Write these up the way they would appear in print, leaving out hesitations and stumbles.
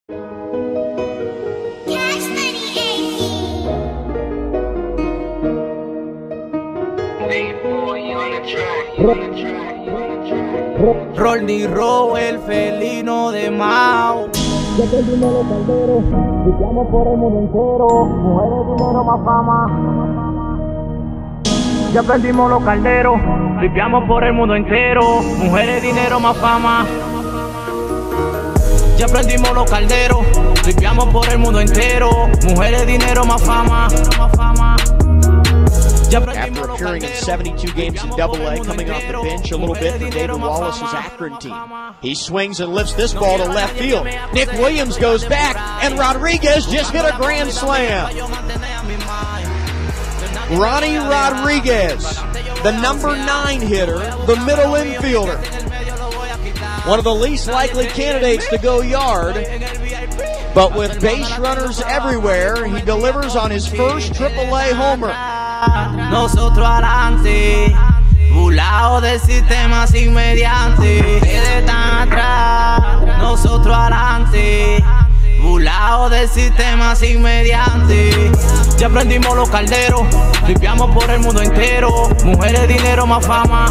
Rolny Row, el felino de Mao. Ya perdimos los calderos, luchamos por el mundo entero, mujeres, dinero, más fama. Ya prendimos los calderos, limpiamos por el mundo entero, mujeres, dinero, más fama. Ya prendimos los calderos, limpiamos por el mundo entero, mujeres, dinero, más fama. After appearing in 72 games in Double-A, coming off the bench a little bit for David Wallace's Akron team. He swings and lifts this ball to left field. Nick Williams goes back, and Rodriguez just hit a grand slam. Ronnie Rodriguez, the number 9 hitter, the middle infielder. One of the least likely candidates to go yard, but with base runners everywhere, he delivers on his first AAA homer. Nosotros adelante, burlao del sistema sin mediante. Ustedes están atrás, nosotros adelante, burlao del sistema sin mediante. Ya prendimos los calderos, limpiamos por el mundo entero, mujeres, dinero, más fama.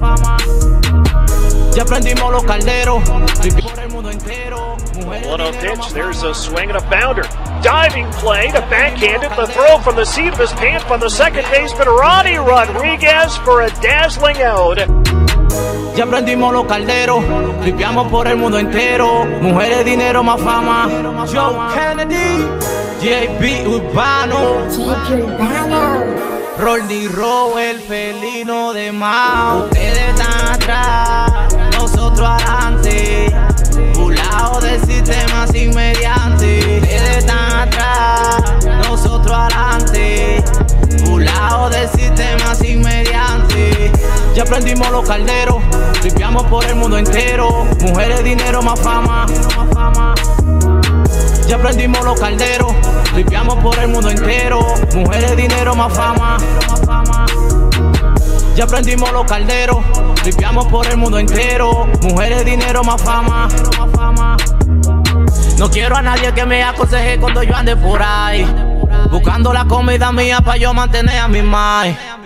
Ya prendimos los calderos, limpiamos por el mundo entero, mujeres, 1-0 pitch, there's a swing and a bounder. Diving play to backhand it, the throw from the seat of his pants by the second baseman Ronnie Rodriguez for a dazzling out. Ya prendimos los calderos, limpiamos por el mundo entero, mujeres, dinero, más fama. Joe Kennedy, JP Urbano, Rolny Row, el felino de Mao. Ustedes están atrás, nosotros adelante, burlao del sistema sin mediante. Ustedes están atrás, nosotros adelante, burlao del sistema sin mediante. Ya prendimos los calderos, limpiamos por el mundo entero, mujeres, dinero, más fama. Ya prendimos los calderos, limpiamos por el mundo entero, mujeres, dinero, más fama. Ya prendimos los calderos, limpiamos por el mundo entero, mujeres, dinero, más fama. No quiero a nadie que me aconseje cuando yo ande por ahí, buscando la comida mía para yo mantener a mi mai.